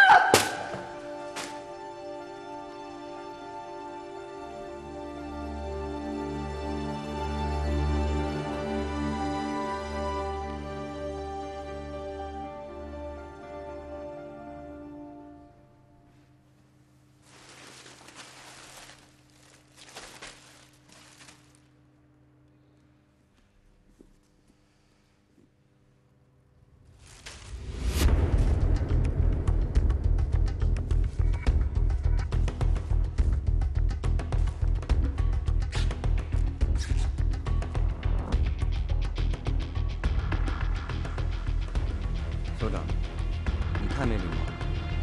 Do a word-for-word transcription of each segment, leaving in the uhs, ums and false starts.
首长，你太没礼貌了。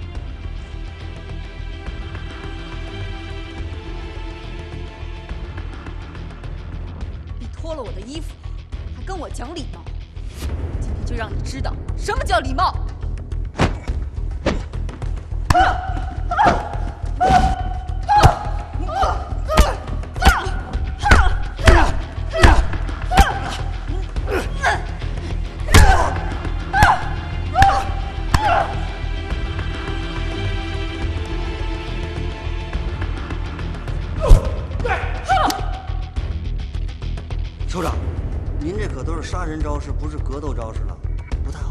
你脱了我的衣服，还跟我讲礼貌，今天就让你知道什么叫礼貌。 首长，您这可都是杀人招式，不是格斗招式了，不太好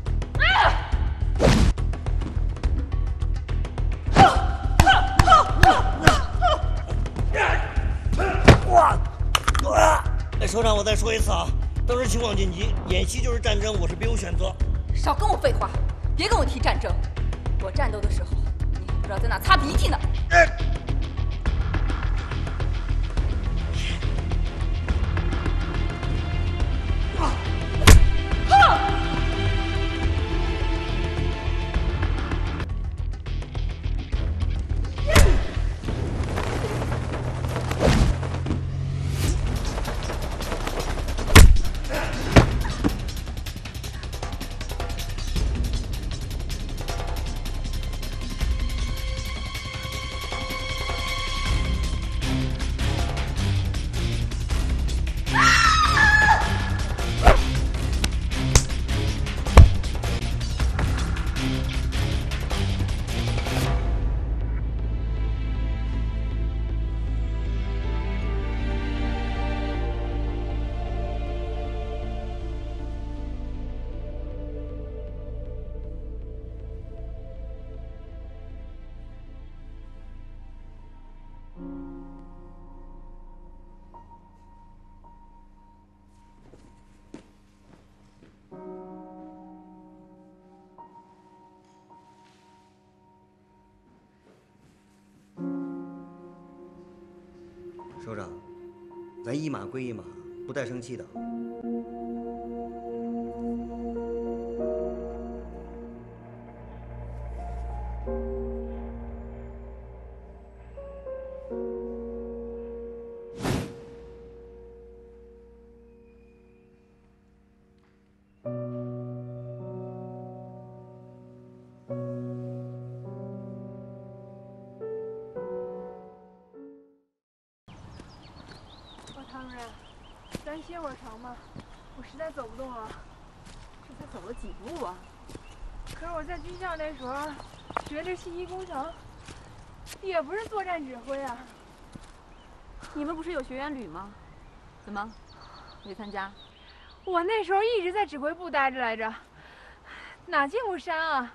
玩。哎，首长，我再说一次啊，当时情况紧急，演习就是战争，我是别无选择。 少跟我废话，别跟我提战争。我战斗的时候，你还不知道在哪擦鼻涕呢。哎首长，咱一码归一码，不带生气的。 咱歇会儿床吧，我实在走不动了。 这才走了几步啊？ 可是我在军校那时候学这信息工程，也不是作战指挥啊。 你们不是有学员旅吗？怎么，没参加？ 我那时候一直在指挥部待着来着，哪见过山啊？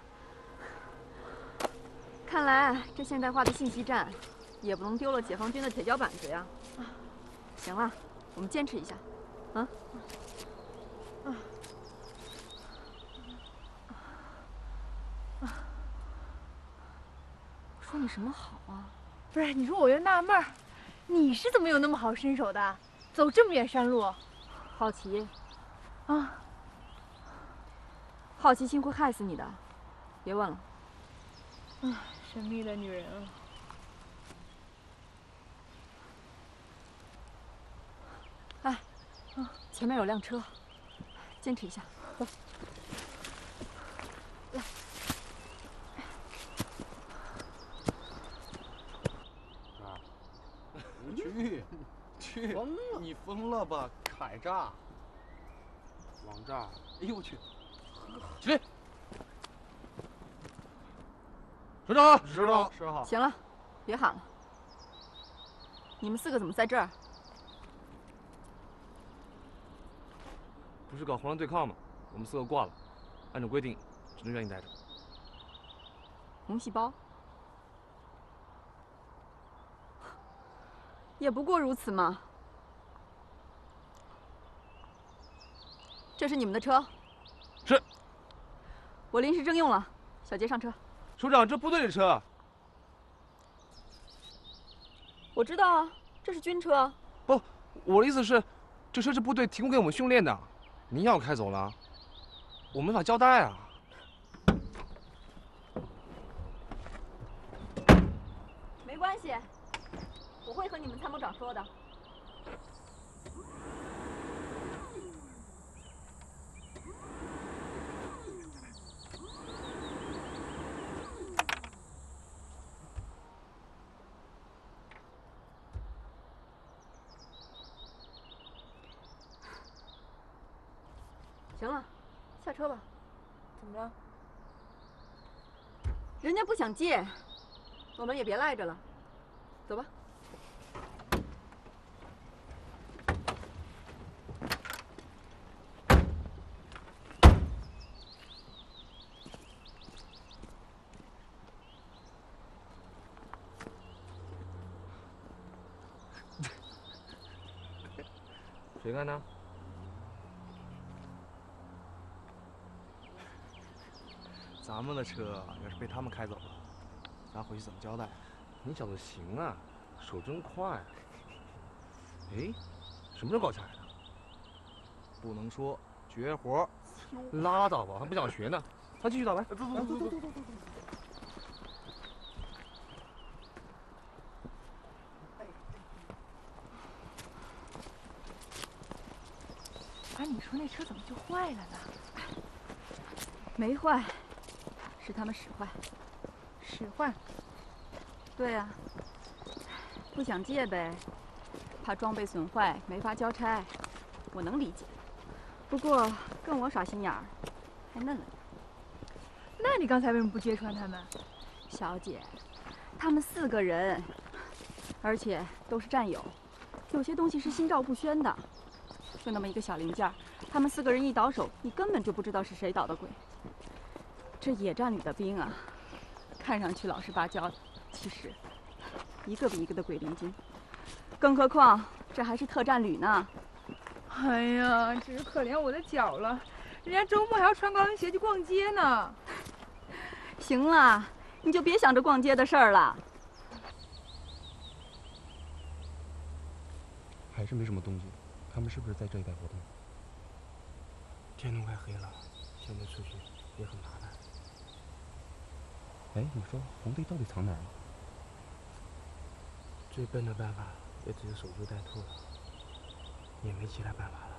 看来这现代化的信息战，也不能丢了解放军的铁脚板子呀。行了。 我们坚持一下，啊！啊！啊！说你什么好啊？ 不是，你说我就纳闷儿，你是怎么有那么好身手的？走这么远山路？ 好奇。 啊！ 好奇心会害死你的，别问了。 唉，神秘的女人啊！ 哎，前面有辆车，坚持一下。来， 啊！去去！疯了！你疯了吧？凯炸！王炸！哎呦我去！起立！ 首长好， 知道，是好。 行了，别喊了。你们四个怎么在这儿？ 不是搞黄蓝对抗吗？我们四个挂了，按照规定，只能让你带着。 红细胞？也不过如此嘛。这是你们的车？ 是。 我临时征用了，小杰上车。 首长，这部队的车。 我知道啊，这是军车。 不，我的意思是，这车是部队提供给我们训练的，您要开走了，我没法交代啊。 没关系，我会和你们参谋长说的。行了，下车吧。 怎么了？ 人家不想借，我们也别赖着了。走吧。 谁干的？ 咱们的车要是被他们开走了，咱回去怎么交代？ 你小子行啊，手真快。哎，什么时候搞起来的？ 不能说，绝活。 拉倒吧，还不想学呢。他继续打来。走走走走走走走。 啊，你说那车怎么就坏了呢？ 没坏，是他们使坏。 使坏？ 对呀、啊，不想借呗，怕装备损坏没法交差，我能理解。不过跟我耍心眼儿，还嫩了点。 那你刚才为什么不揭穿他们？ 小姐，他们四个人，而且都是战友，有些东西是心照不宣的。就那么一个小零件，他们四个人一倒手，你根本就不知道是谁捣的鬼。这野战旅的兵啊，看上去老实巴交的，其实一个比一个的鬼灵精。更何况这还是特战旅呢。 哎呀，真是可怜我的脚了，人家周末还要穿高跟鞋去逛街呢。 行了，你就别想着逛街的事儿了。 还是没什么动静，他们是不是在这一带活动？ 天都快黑了，现在出去也很麻烦。 哎，你说红队到底藏哪儿了？ 最笨的办法也只是守株待兔了，也没其他办法了。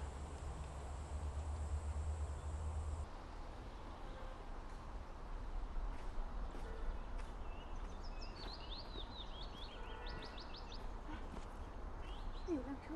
那有辆车。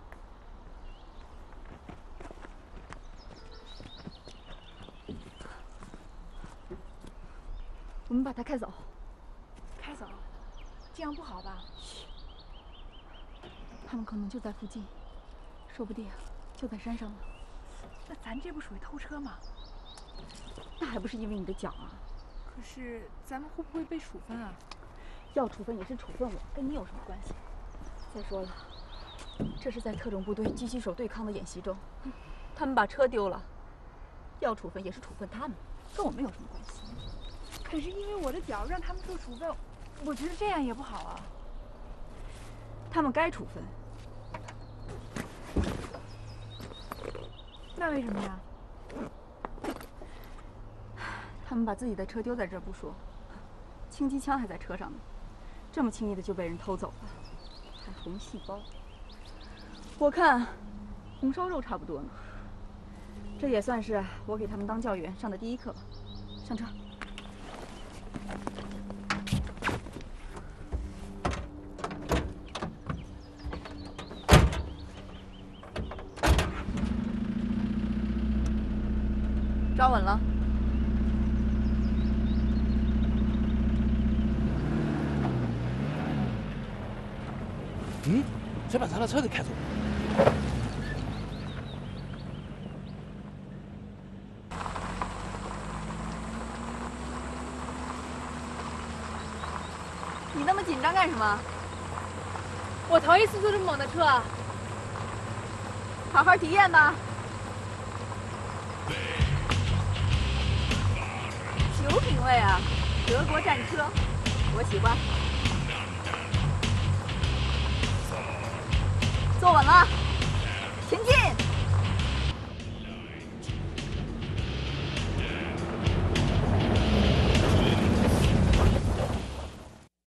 我们把它开走。 开走？这样不好吧？ 嘘，他们可能就在附近，说不定就在山上呢。 那咱这不属于偷车吗？ 那还不是因为你的脚啊！ 可是咱们会不会被处分啊？ 要处分也是处分我，跟你有什么关系？再说了，这是在特种部队狙击手对抗的演习中，他们把车丢了，要处分也是处分他们，跟我们有什么关系？ 可是因为我的脚让他们受处分，我觉得这样也不好啊。 他们该处分。 那为什么呀？ 他们把自己的车丢在这儿不说，轻机枪还在车上呢，这么轻易的就被人偷走了，还红细胞。我看红烧肉差不多呢。这也算是我给他们当教员上的第一课吧。上车。抓稳了。 嗯，谁把咱的车给开走了？ 你那么紧张干什么？ 我头一次坐这么猛的车。 好好体验吧。有品味啊，德国战车，我喜欢。坐稳了。